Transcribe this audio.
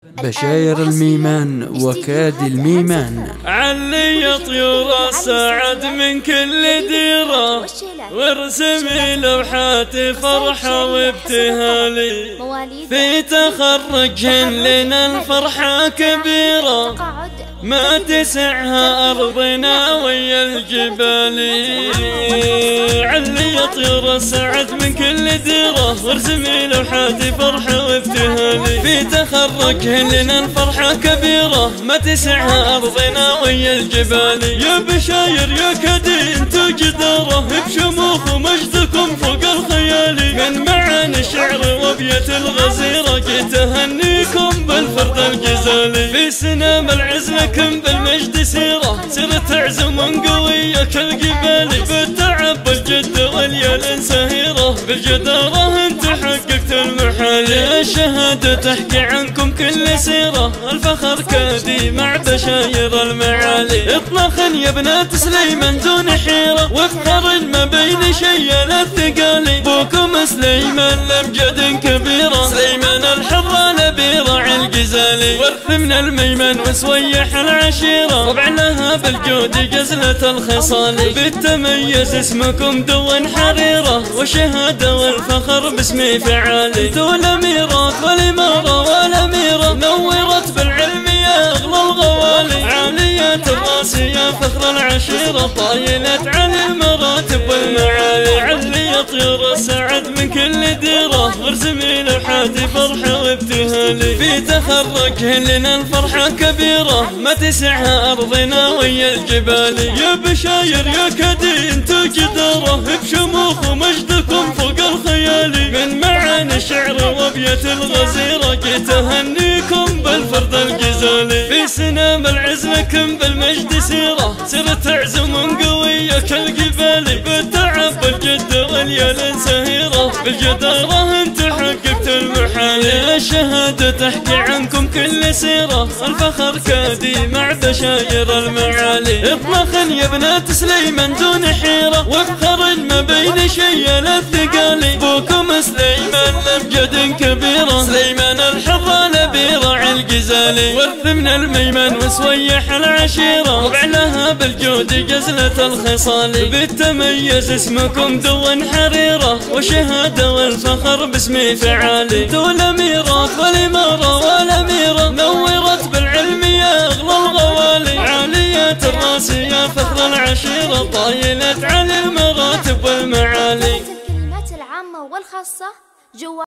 بشاير الميمان وكاد الميمان. علي طيور سعد من كل ديرة، وارسمي لوحات فرحة وابتهالي، في تخرجهن لنا الفرحة كبيرة، ما تسعها أرضنا ويا الجبال. علي طيور سعد من كل ديرة، وارسمي لوحات فرحة وابتهالي، في تخرجهن لنا الفرحة كبيرة، ما تسعها أرضنا ويا الجبال. يا بشاير يا كدي انتو جدارة، بشموخ ومجدكم فوق الخيال، من معاني الشعر وابية الغزيرة، جيت أهنيكم بالفرد الجزالي، في سنام العز لكم بالمجد سيرة، سرت عزم قوية كالجبال، بالتعب بالجد واليال سهيرة، بالجدارة انت حققت المحال. الشهادة تحكي عنكم كل سيرة، الفخر كادي مع بشاير المعالي، اطلقن يا بنات سليمان دون حيرة، وافخر ما بين شيال الثقالي، بوكم سليمان لمجد كبيرة، سليمان الحرة لبيرع الجزالي، ورث من الميمن وسويح العشيرة، طبع لها بالجود جزلة الخصال، بالتميز اسمكم دون حريرة، وشهادة والفخر باسمي فعالي، انتو الاميرات والامارة والاميرة، نورت بالعلم يا اغلى الغوالي، عالية الراس يا فخر العشيرة، طايلة على المراتب والمعالي. علي طيور سعد من كل ديرة، وارسمي لوحات فرحة وابتهالي، في تخرجهن لنا الفرحة كبيرة، ما تسعها أرضنا ويا الجبال. يا بشاير يا كدي انتو جدارة، بشموخ ومجدكم فوق الخيال، من معاني الشعر وابية الغزيرة، جيت أهنيكم بالفرد الجزالي، في سنام العز لكم بالمجد سيرة، سرت عزم قوية كالجبال، بالتعب بالجد واليال سهيرة، بالجدارة انت حققت المحال. الشهادة تحكي عنكم كل سيرة، الفخر كادي مع بشاير المعالي، اطلقن يا بنات سليمان دون حيرة، وافخر ما بين شيال الثقالي، بوكم سليمان لمجد كبيرة، سليمان الحرة لبيرع الجزالي، ورث من الميمن وسويح العشيرة، طبع لها بالجود جزلة الخصال، بالتميز اسمكم دون حريرة، وشهادة والفخر باسمي فعالي، انتو الاميرات والامارة والاميرة، نورت بالعلم يا اغلى الغوالي، عالية الراس يا فخر العشيرة، طايلة على المراتب والمعالي. الكلمات العامة والخاصة جوا